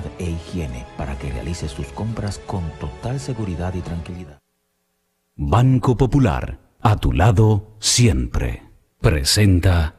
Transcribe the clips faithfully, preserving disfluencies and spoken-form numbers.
calidad e higiene para que realices tus compras con total seguridad y tranquilidad. Banco Popular, a tu lado siempre. Presenta...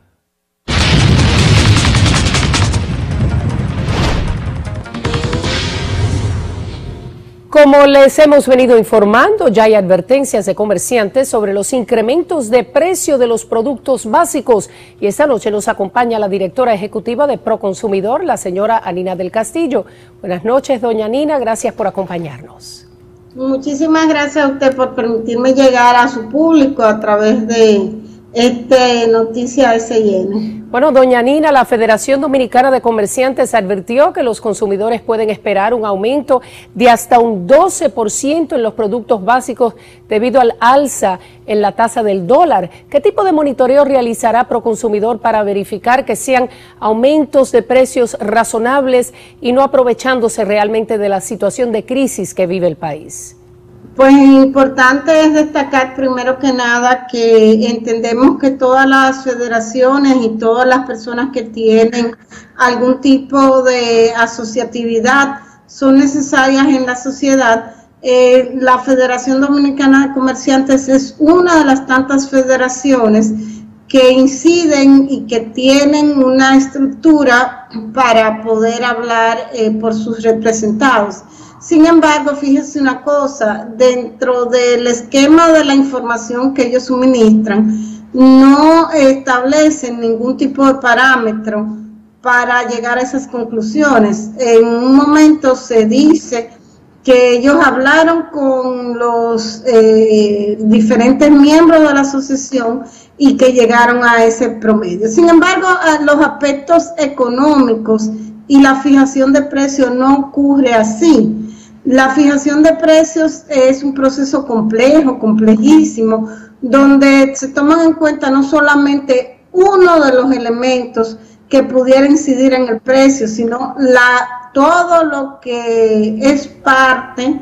Como les hemos venido informando, ya hay advertencias de comerciantes sobre los incrementos de precio de los productos básicos. Y esta noche nos acompaña la directora ejecutiva de Proconsumidor, la señora Anina del Castillo. Buenas noches, doña Anina, gracias por acompañarnos. Muchísimas gracias a usted por permitirme llegar a su público a través de este Noticia S I N. Bueno, doña Anina, la Federación Dominicana de Comerciantes advirtió que los consumidores pueden esperar un aumento de hasta un doce por ciento en los productos básicos debido al alza en la tasa del dólar. ¿Qué tipo de monitoreo realizará Proconsumidor para verificar que sean aumentos de precios razonables y no aprovechándose realmente de la situación de crisis que vive el país? Pues importante es destacar primero que nada que entendemos que todas las federaciones y todas las personas que tienen algún tipo de asociatividad son necesarias en la sociedad. Eh, la Federación Dominicana de Comerciantes es una de las tantas federaciones que inciden y que tienen una estructura para poder hablar eh, por sus representados. Sin embargo, fíjese una cosa, dentro del esquema de la información que ellos suministran, no establecen ningún tipo de parámetro para llegar a esas conclusiones. En un momento se dice que ellos hablaron con los eh, diferentes miembros de la asociación y que llegaron a ese promedio. Sin embargo, los aspectos económicos y la fijación de precios no ocurre así. La fijación de precios es un proceso complejo, complejísimo, donde se toman en cuenta no solamente uno de los elementos que pudiera incidir en el precio, sino la, todo lo que es parte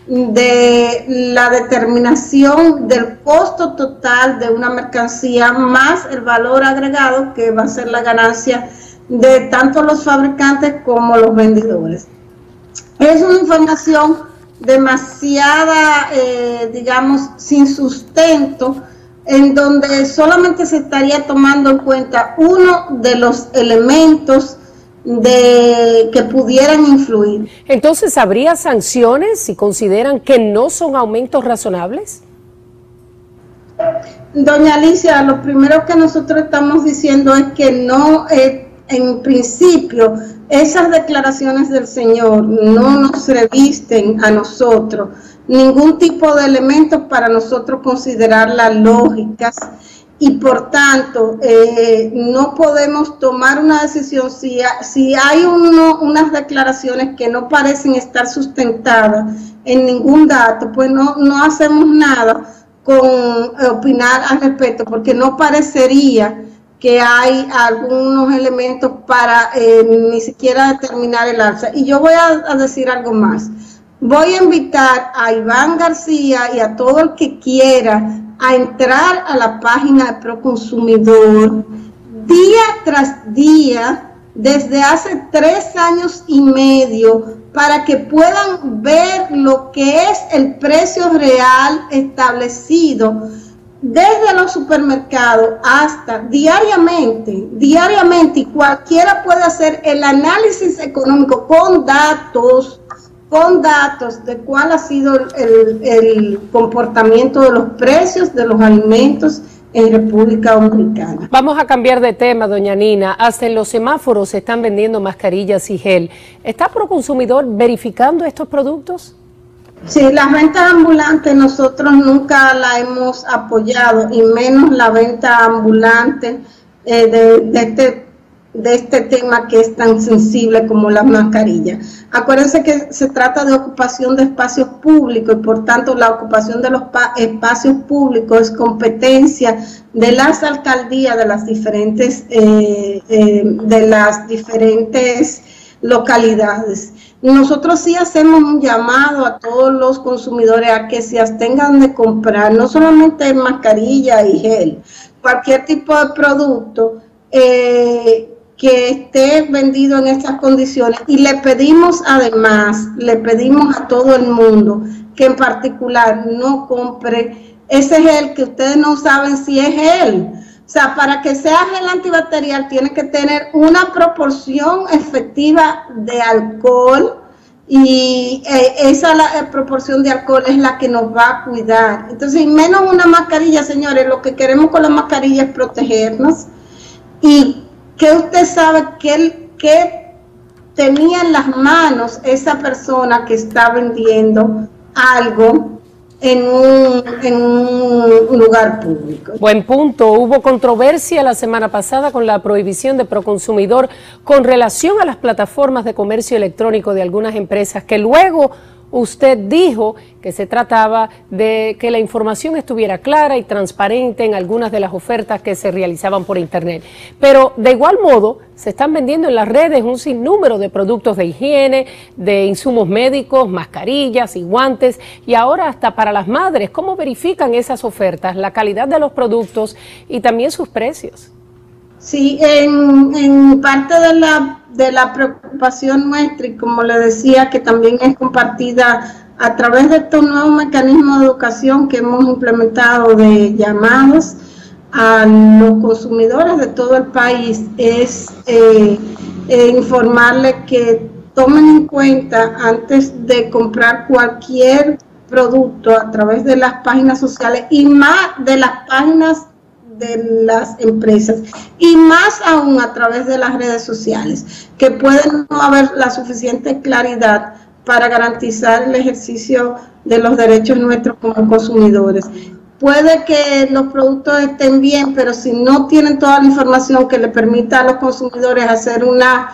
de la determinación del costo total de una mercancía más el valor agregado que va a ser la ganancia de tanto los fabricantes como los vendedores. Es una información demasiada, eh, digamos, sin sustento, en donde solamente se estaría tomando en cuenta uno de los elementos de que pudieran influir. Entonces, ¿habría sanciones si consideran que no son aumentos razonables? Doña Alicia, lo primero que nosotros estamos diciendo es que no, eh, en principio, esas declaraciones del señor no nos revisten a nosotros ningún tipo de elementos para nosotros considerarlas lógicas y por tanto eh, no podemos tomar una decisión si, si hay uno, unas declaraciones que no parecen estar sustentadas en ningún dato, pues no, no hacemos nada con eh, opinar al respecto, porque no parecería que hay algunos elementos para eh, ni siquiera determinar el alza. Y yo voy a, a decir algo más. Voy a invitar a Iván García y a todo el que quiera a entrar a la página de Proconsumidor día tras día, desde hace tres años y medio, para que puedan ver lo que es el precio real establecido desde los supermercados hasta diariamente, diariamente, y cualquiera puede hacer el análisis económico con datos, con datos de cuál ha sido el, el comportamiento de los precios de los alimentos en República Dominicana. Vamos a cambiar de tema, doña Anina. Hasta en los semáforos se están vendiendo mascarillas y gel. ¿Está Proconsumidor verificando estos productos? Sí, las ventas ambulantes nosotros nunca la hemos apoyado, y menos la venta ambulante eh, de, de, este, de este tema que es tan sensible como las mascarillas. Acuérdense que se trata de ocupación de espacios públicos y por tanto la ocupación de los espacios públicos es competencia de las alcaldías de las diferentes, eh, eh, de las diferentes localidades. Nosotros sí hacemos un llamado a todos los consumidores a que se abstengan de comprar no solamente mascarilla y gel, cualquier tipo de producto eh, que esté vendido en estas condiciones. Y le pedimos además, le pedimos a todo el mundo que en particular no compre ese gel que ustedes no saben si es gel. O sea, para que sea gel antibacterial tiene que tener una proporción efectiva de alcohol, y eh, esa la, eh, proporción de alcohol es la que nos va a cuidar. Entonces, y menos una mascarilla, señores, lo que queremos con la mascarilla es protegernos. Y que usted sabe que, que tenía en las manos esa persona que está vendiendo algo en un, en un lugar público. Buen punto. Hubo controversia la semana pasada con la prohibición de Proconsumidor con relación a las plataformas de comercio electrónico de algunas empresas, que luego usted dijo que se trataba de que la información estuviera clara y transparente en algunas de las ofertas que se realizaban por internet. Pero de igual modo se están vendiendo en las redes un sinnúmero de productos de higiene, de insumos médicos, mascarillas y guantes, y ahora hasta para las madres. ¿Cómo verifican esas ofertas, la calidad de los productos y también sus precios? Sí, en, en parte de la, de la preocupación nuestra, y como le decía, que también es compartida a través de estos nuevos mecanismos de educación que hemos implementado, de llamados a los consumidores de todo el país, es eh, eh, informarles que tomen en cuenta antes de comprar cualquier producto a través de las páginas sociales, y más de las páginas de las empresas, y más aún a través de las redes sociales, que pueden no haber la suficiente claridad para garantizar el ejercicio de los derechos nuestros como consumidores. Puede que los productos estén bien, pero si no tienen toda la información que le permita a los consumidores hacer una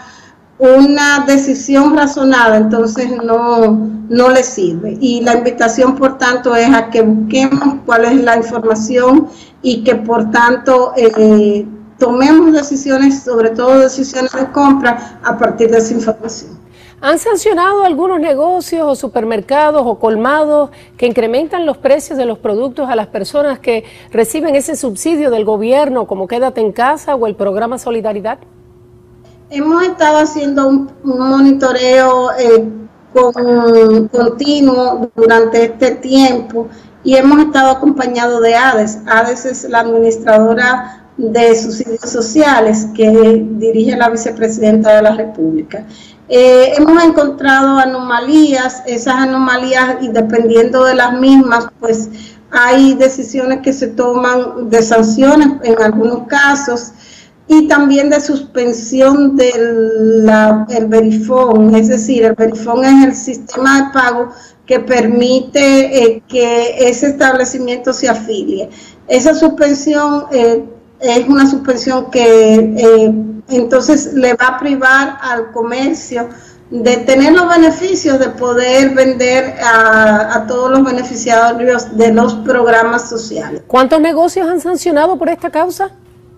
una decisión razonada, entonces no, no les sirve. Y la invitación, por tanto, es a que busquemos cuál es la información y que, por tanto, eh, tomemos decisiones, sobre todo decisiones de compra, a partir de esa información. ¿Han sancionado algunos negocios o supermercados o colmados que incrementan los precios de los productos a las personas que reciben ese subsidio del gobierno, como Quédate en Casa o el programa Solidaridad? Hemos estado haciendo un, un monitoreo eh, con, continuo durante este tiempo, y hemos estado acompañados de ADES. ADES es la administradora de subsidios sociales que dirige la vicepresidenta de la República. Eh, hemos encontrado anomalías, esas anomalías, y dependiendo de las mismas, pues hay decisiones que se toman de sanciones en algunos casos, y también de suspensión del Verifone. Es decir, el Verifone es el sistema de pago que permite eh, que ese establecimiento se afilie. Esa suspensión eh, es una suspensión que eh, entonces le va a privar al comercio de tener los beneficios de poder vender a, a todos los beneficiarios de los programas sociales. ¿Cuántos negocios han sancionado por esta causa?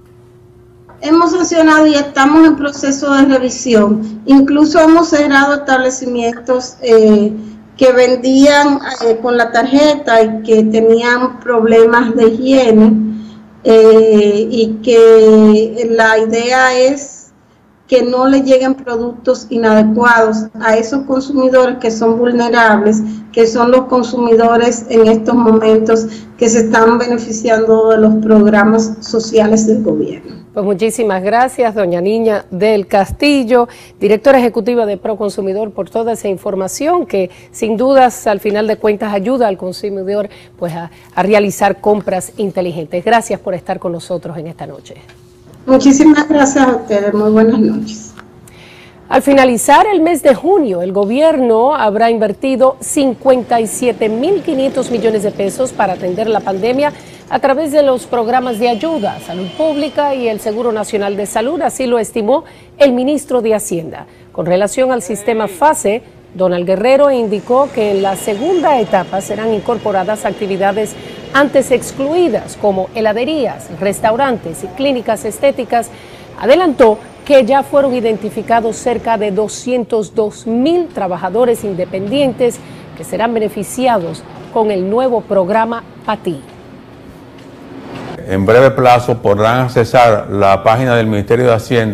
Hemos sancionado y estamos en proceso de revisión. Incluso hemos cerrado establecimientos eh, que vendían eh, con la tarjeta y que tenían problemas de higiene, eh, y que la idea es que no le lleguen productos inadecuados a esos consumidores que son vulnerables, que son los consumidores en estos momentos que se están beneficiando de los programas sociales del gobierno. Pues muchísimas gracias, doña Niña del Castillo, directora ejecutiva de Proconsumidor, por toda esa información que sin dudas al final de cuentas ayuda al consumidor pues a, a realizar compras inteligentes. Gracias por estar con nosotros en esta noche. Muchísimas gracias a ustedes, muy buenas noches. Al finalizar el mes de junio, el gobierno habrá invertido cincuenta y siete mil quinientos millones de pesos para atender la pandemia a través de los programas de ayuda, Salud Pública y el Seguro Nacional de Salud, así lo estimó el ministro de Hacienda. Con relación al sistema FASE, Donald Guerrero indicó que en la segunda etapa serán incorporadas actividades antes excluidas como heladerías, restaurantes y clínicas estéticas. Adelantó que ya fueron identificados cerca de doscientos dos mil trabajadores independientes que serán beneficiados con el nuevo programa PATI. En breve plazo podrán accesar la página del Ministerio de Hacienda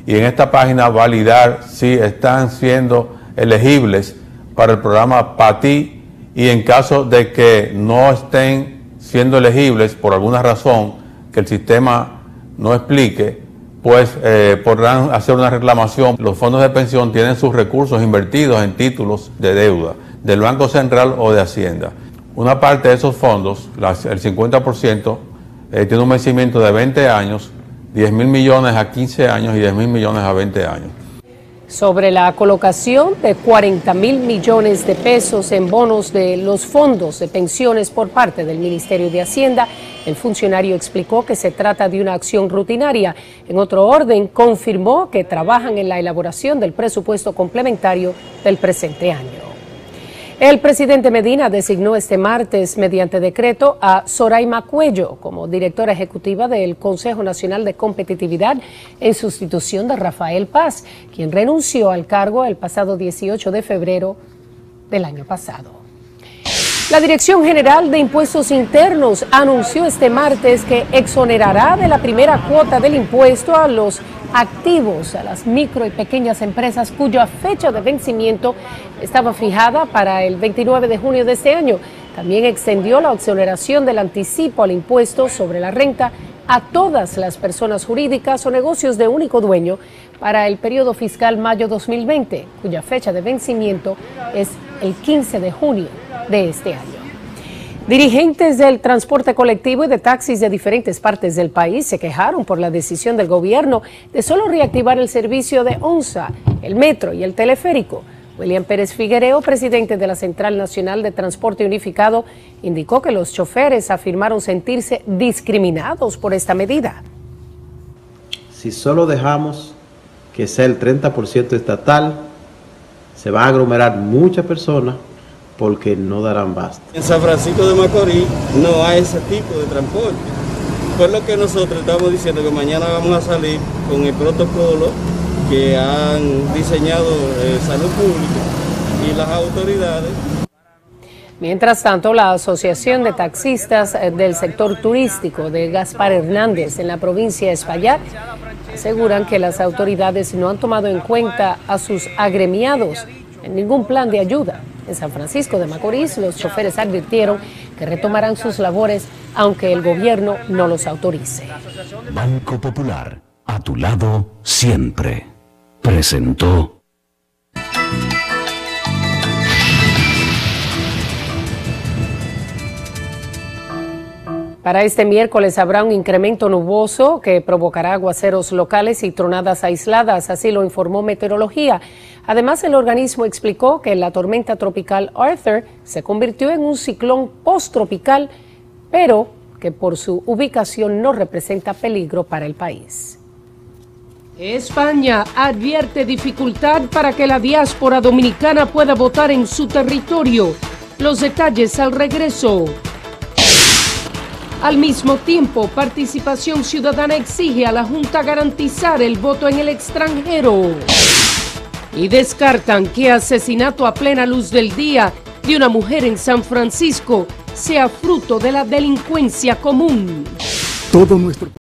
y en esta página validar si están siendo elegibles para el programa P A T I, y en caso de que no estén siendo elegibles por alguna razón que el sistema no explique, pues eh, podrán hacer una reclamación. Los fondos de pensión tienen sus recursos invertidos en títulos de deuda del Banco Central o de Hacienda. Una parte de esos fondos, las, el cincuenta por ciento, eh, tiene un vencimiento de veinte años, diez mil millones a quince años y diez mil millones a veinte años. Sobre la colocación de cuarenta mil millones de pesos en bonos de los fondos de pensiones por parte del Ministerio de Hacienda, el funcionario explicó que se trata de una acción rutinaria. En otro orden, confirmó que trabajan en la elaboración del presupuesto complementario del presente año. El presidente Medina designó este martes, mediante decreto, a Zoraima Cuello como directora ejecutiva del Consejo Nacional de Competitividad en sustitución de Rafael Paz, quien renunció al cargo el pasado dieciocho de febrero del año pasado. La Dirección General de Impuestos Internos anunció este martes que exonerará de la primera cuota del impuesto a los activos, a las micro y pequeñas empresas cuya fecha de vencimiento estaba fijada para el veintinueve de junio de este año. También extendió la exoneración del anticipo al impuesto sobre la renta a todas las personas jurídicas o negocios de único dueño para el periodo fiscal mayo dos mil veinte, cuya fecha de vencimiento es el quince de junio de este año. Dirigentes del transporte colectivo y de taxis de diferentes partes del país se quejaron por la decisión del gobierno de solo reactivar el servicio de ONSA, el metro y el teleférico. William Pérez Figuereo, presidente de la Central Nacional de Transporte Unificado, indicó que los choferes afirmaron sentirse discriminados por esta medida. Si solo dejamos que sea el treinta por ciento estatal, se van a aglomerar muchas personas porque no darán basta. En San Francisco de Macorís no hay ese tipo de transporte. Por lo que nosotros estamos diciendo que mañana vamos a salir con el protocolo que han diseñado eh, Salud Pública y las autoridades. Mientras tanto, la Asociación de Taxistas del Sector Turístico de Gaspar Hernández en la provincia de Espaillat aseguran que las autoridades no han tomado en cuenta a sus agremiados en ningún plan de ayuda. En San Francisco de Macorís, los choferes advirtieron que retomarán sus labores aunque el gobierno no los autorice. Banco Popular, a tu lado siempre. Presentó. Para este miércoles habrá un incremento nuboso que provocará aguaceros locales y tronadas aisladas, así lo informó Meteorología. Además, el organismo explicó que la tormenta tropical Arthur se convirtió en un ciclón posttropical, pero que por su ubicación no representa peligro para el país. España advierte dificultad para que la diáspora dominicana pueda votar en su territorio. Los detalles al regreso. Al mismo tiempo, Participación Ciudadana exige a la Junta garantizar el voto en el extranjero. Y descartan que asesinato a plena luz del día de una mujer en San Francisco sea fruto de la delincuencia común. Todo nuestro